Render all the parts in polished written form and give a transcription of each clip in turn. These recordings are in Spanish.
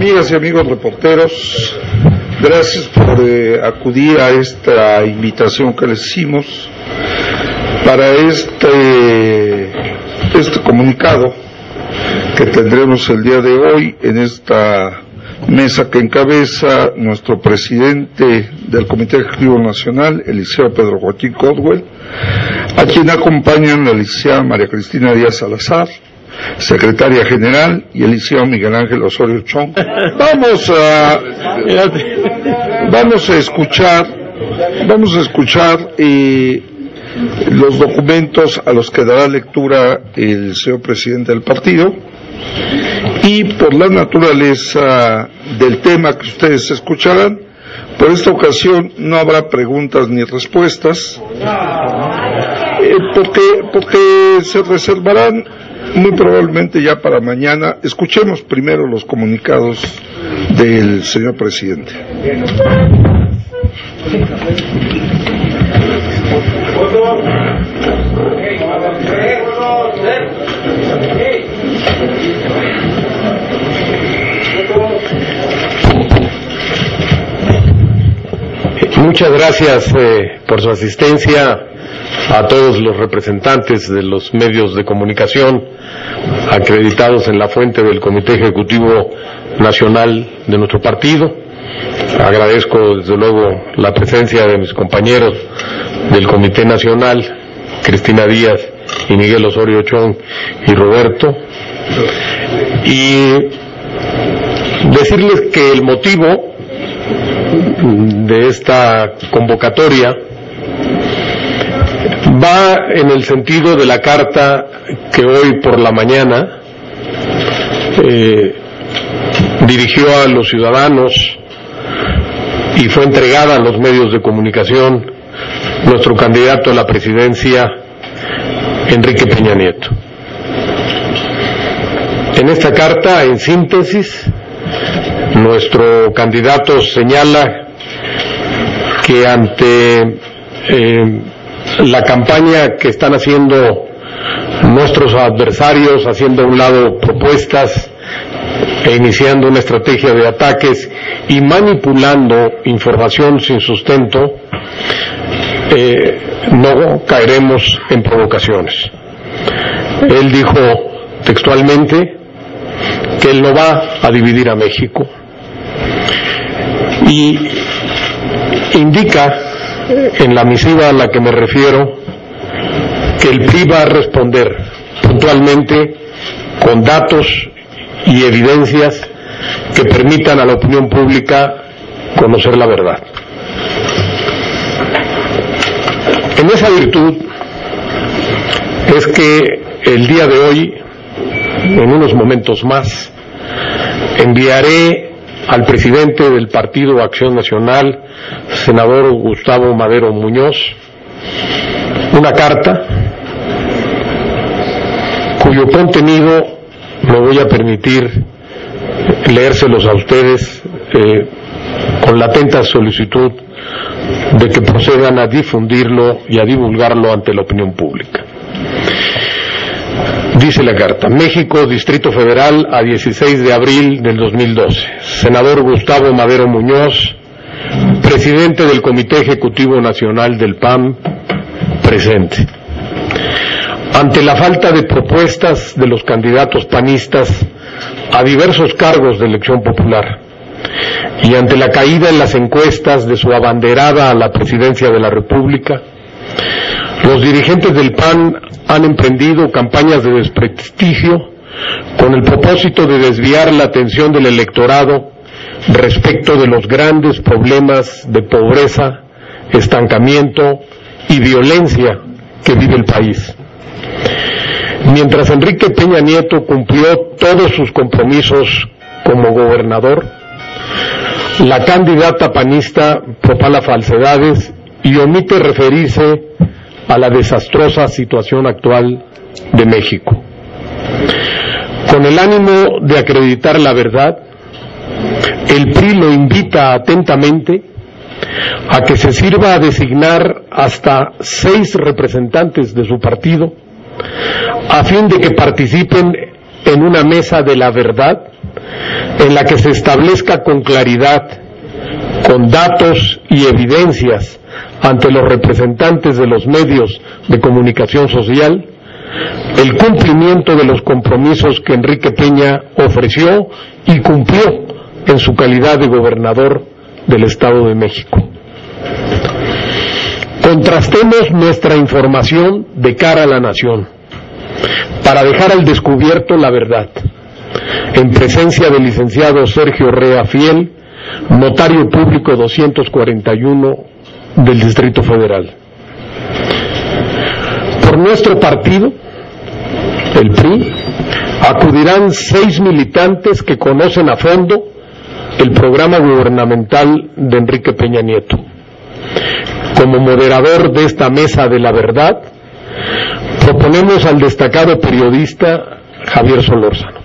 Amigas y amigos reporteros, gracias por acudir a esta invitación que les hicimos para este comunicado que tendremos el día de hoy en esta mesa que encabeza nuestro presidente del Comité Ejecutivo Nacional, el licenciado Pedro Joaquín Codwell, a quien acompañan la licenciada María Cristina Díaz Salazar, secretaria general, y el licenciado Miguel Ángel Osorio Chong. Vamos a escuchar los documentos a los que dará lectura el señor presidente del partido, y por la naturaleza del tema que ustedes escucharán, por esta ocasión no habrá preguntas ni respuestas, porque se reservarán muy probablemente ya para mañana. Escuchemos primero los comunicados del señor presidente. Muchas gracias por su asistencia a todos los representantes de los medios de comunicación acreditados en la fuente del Comité Ejecutivo Nacional de nuestro partido. Agradezco desde luego la presencia de mis compañeros del Comité Nacional, Cristina Díaz y Miguel Osorio Chong y Roberto, y decirles que el motivo de esta convocatoria va en el sentido de la carta que hoy por la mañana dirigió a los ciudadanos y fue entregada a los medios de comunicación nuestro candidato a la presidencia, Enrique Peña Nieto. En esta carta, en síntesis, nuestro candidato señala que ante la campaña que están haciendo nuestros adversarios, haciendo a un lado propuestas e iniciando una estrategia de ataques y manipulando información sin sustento, no caeremos en provocaciones. Él dijo textualmente que él no va a dividir a México, y indica en la misiva a la que me refiero que el PRI va a responder puntualmente con datos y evidencias que permitan a la opinión pública conocer la verdad. En esa virtud es que el día de hoy, en unos momentos más, enviaré al presidente del Partido Acción Nacional, senador Gustavo Madero Muñoz, una carta cuyo contenido me voy a permitir leérselos a ustedes con la atenta solicitud de que procedan a difundirlo y a divulgarlo ante la opinión pública. Dice la carta: México, Distrito Federal, a 16 de abril del 2012. Senador Gustavo Madero Muñoz, presidente del Comité Ejecutivo Nacional del PAN, presente. Ante la falta de propuestas de los candidatos panistas a diversos cargos de elección popular, y ante la caída en las encuestas de su abanderada a la presidencia de la República, los dirigentes del PAN han emprendido campañas de desprestigio con el propósito de desviar la atención del electorado respecto de los grandes problemas de pobreza, estancamiento y violencia que vive el país. Mientras Enrique Peña Nieto cumplió todos sus compromisos como gobernador, la candidata panista propala falsedades y omite referirse a la desastrosa situación actual de México. Con el ánimo de acreditar la verdad, el PRI lo invita atentamente a que se sirva a designar hasta 6 representantes de su partido, a fin de que participen en una mesa de la verdad en la que se establezca con claridad, con datos y evidencias ante los representantes de los medios de comunicación social, el cumplimiento de los compromisos que Enrique Peña ofreció y cumplió en su calidad de gobernador del Estado de México. Contrastemos nuestra información de cara a la nación, para dejar al descubierto la verdad, en presencia del licenciado Sergio Rea Fiel, notario público 241 del Distrito Federal. Por nuestro partido, el PRI, acudirán 6 militantes que conocen a fondo el programa gubernamental de Enrique Peña Nieto. Como moderador de esta mesa de la verdad, proponemos al destacado periodista Javier Solórzano.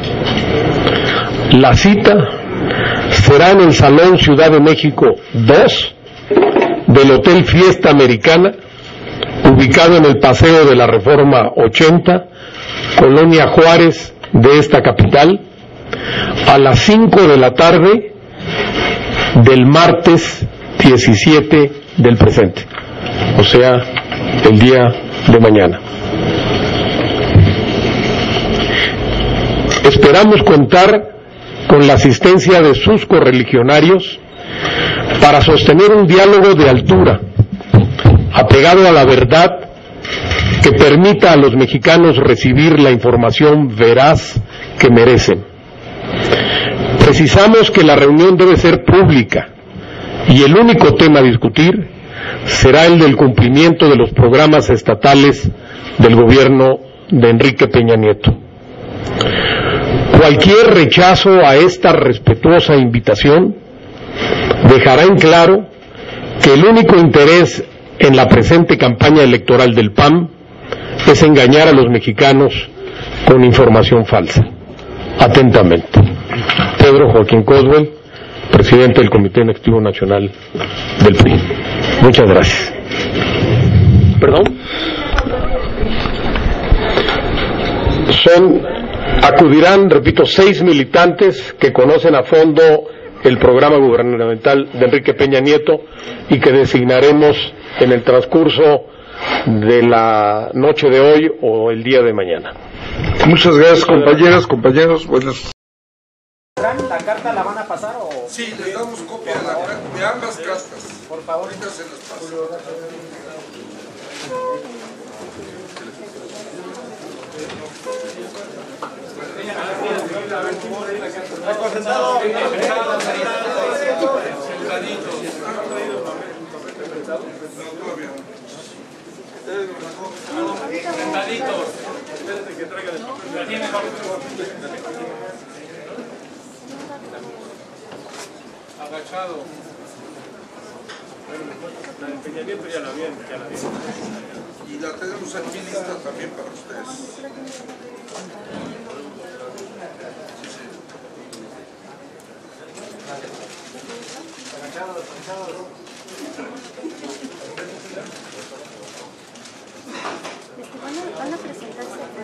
La cita será en el Salón Ciudad de México 2 del Hotel Fiesta Americana, ubicado en el Paseo de la Reforma 80, Colonia Juárez de esta capital, a las 5 de la tarde del martes 17 del presente, o sea, el día de mañana. Esperamos contar con la asistencia de sus correligionarios para sostener un diálogo de altura, apegado a la verdad, que permita a los mexicanos recibir la información veraz que merecen. Precisamos que la reunión debe ser pública y el único tema a discutir será el del cumplimiento de los programas estatales del gobierno de Enrique Peña Nieto. Cualquier rechazo a esta respetuosa invitación dejará en claro que el único interés en la presente campaña electoral del PAN es engañar a los mexicanos con información falsa. Atentamente, Pedro Joaquín Coswell, presidente del Comité Ejecutivo Nacional del PRI. Muchas gracias. ¿Perdón? Acudirán, repito, 6 militantes que conocen a fondo el programa gubernamental de Enrique Peña Nieto y que designaremos en el transcurso de la noche de hoy o el día de mañana. Muchas gracias, compañeras, compañeros. Buenas. ¿La carta la van a pasar o...? Sí, les damos copia de ambas cartas. Por favor. Ahorita se las paso. Sentaditos. Espérate que traiga el papel. Agachado. La del Peña Nieto ya la vi. Y la tenemos aquí lista también para ustedes. ¿Van a presentarse a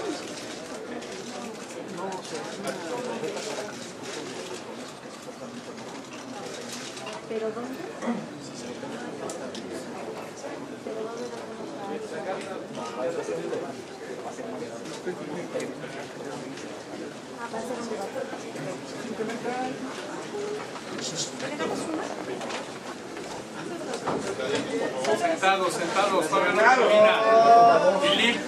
¿pero dónde? Va a ser un Sentados, todavía no termina. Filip.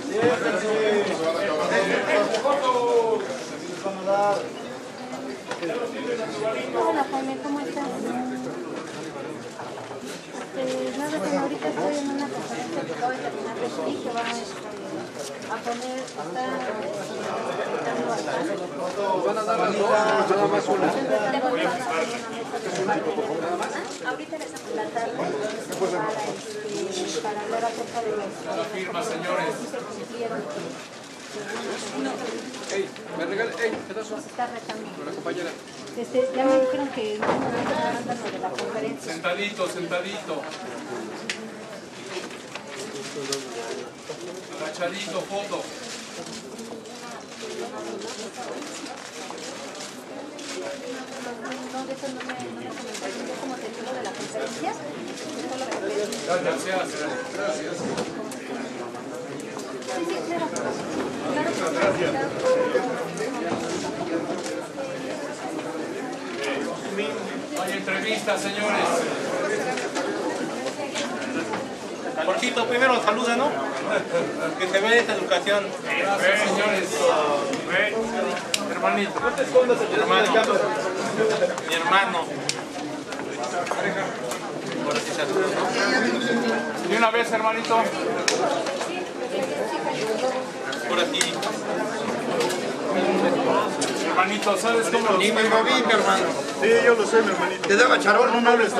Hola Jaime, ¿cómo estás? Nada, que ahorita estoy en una conferencia que acabo de terminar de Chile, que va a poner, está invitando a van a dar nada más una. Ahorita les damos la tarde para hablar acerca de los firma, señores. Ey, me regala, ¿qué tal? Está retando. Con la compañera. Ya me dijeron que no me lo de la conferencia. Sentadito. Agachadito, foto. Hay entrevistas, señores. Jorgito, primero saluda, ¿no? Que se vea esta educación. Gracias, señores. Hermanito. Mi hermano. Ahora sí saluda, ¿no? Y una vez, hermanito. Por aquí. Hermanito, ¿sabes cómo? Ni me moví, mi hermano. Sí, yo lo sé, mi hermanito. Te daba charol, no me hables.